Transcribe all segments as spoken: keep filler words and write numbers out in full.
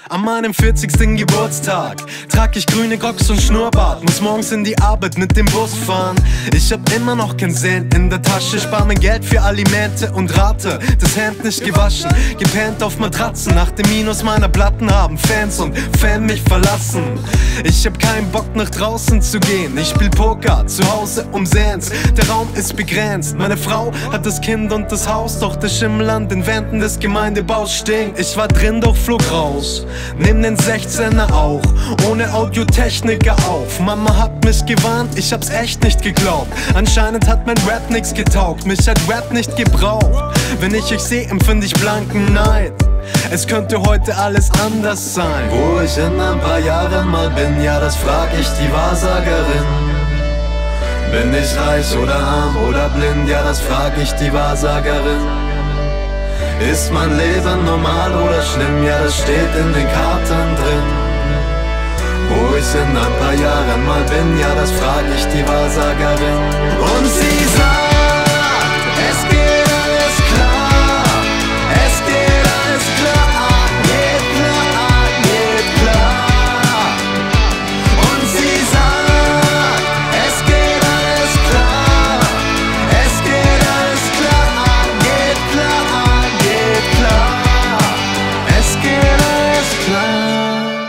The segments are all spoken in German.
An meinem vierzigsten Geburtstag trag ich grüne Crocs und Schnurrbart, muss morgens in die Arbeit mit dem Bus fahren. Ich hab immer noch kein Cent in der Tasche, spar mein Geld für Alimente und Rate. Das Hemd nicht gewaschen, gepennt auf Matratzen. Nach dem Minus meiner Platten haben Fans und Fan mich verlassen. Ich hab keinen Bock nach draußen zu gehen, ich spiel Poker zu Hause umsehens. Der Raum ist begrenzt, meine Frau hat das Kind und das Haus, doch der Schimmel an den Wänden des Gemeindebaus stinkt. Ich war drin, doch flog raus, nimm den sechzehner auch, ohne Audiotechniker auf. Mama hat mich gewarnt, ich hab's echt nicht geglaubt. Anscheinend hat mein Rap nix getaugt, mich hat Rap nicht gebraucht. Wenn ich euch seh, empfind ich blanken Neid. Es könnte heute alles anders sein. Wo ich in ein paar Jahren mal bin, ja das frag ich die Wahrsagerin. Bin ich reich oder arm oder blind, ja das frag ich die Wahrsagerin. Ist mein Leben normal oder schlimm, ja das steht in den Karten drin. Wo ich in ein paar Jahren mal bin, ja das frag ich die Wahrsagerin. Und sie sagt, es geht alles klar, es geht alles klar, geht klar, geht klar. Und sie sagt, es geht alles klar, es geht alles klar, geht klar, geht klar, es geht alles klar.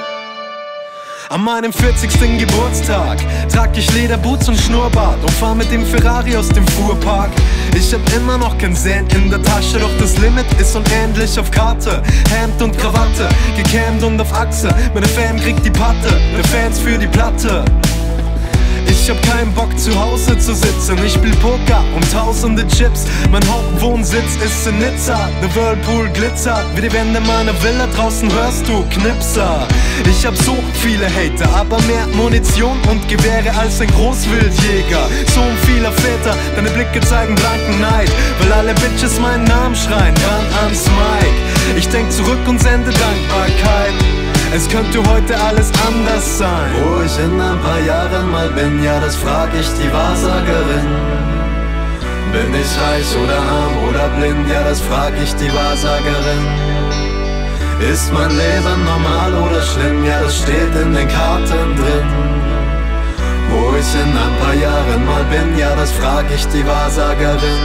An meinem vierzigsten Geburtstag trag ich Lederboots und Schnurrbart und fahr mit dem Ferrari aus dem Fuhrpark. Ich hab immer noch kein Cent in der Tasche, doch das Limit ist unendlich auf Karte. Hemd und Krawatte, gecammt und auf Achse, meine Fam kriegt die Patte, der Fans für die Platte. Ich hab keinen Bock zu Hause zu sitzen, ich spiel Poker um tausende Chips. Mein Hauptwohnsitz ist in Nizza, der Whirlpool glitzert wie die Wände meiner Villa, draußen hörst du Knipser. Ich hab so viele Hater, aber mehr Munition und Gewehre als ein Großwildjäger. Sohn vieler Väter, deine Blicke zeigen blanken Neid, weil alle Bitches meinen Namen schreien, ran ans Mike. Ich denk zurück und sende Dankbarkeit, es könnte heute alles anders sein. Wo ich in ein paar Jahren mal bin, ja das frag ich die Wahrsagerin. Bin ich reich oder arm oder blind, ja das frag ich die Wahrsagerin. Ist mein Leben normal oder schlimm, ja das steht in den Karten drin. Wo ich in ein paar Jahren mal bin, ja das frag ich die Wahrsagerin.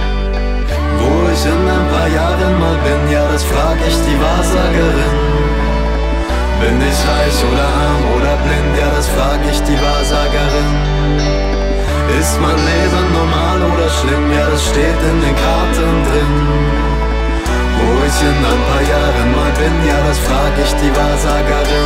Wo ich in ein paar Jahren mal bin, ja das frag ich die Wahrsagerin. Bin ich reich oder arm oder blind, ja das frag ich die Wahrsagerin. Ist mein Leben normal oder schlimm, ja das steht in den Karten drin. Wo ich in ein paar Jahren mal bin, ja das frag ich die Wahrsagerin.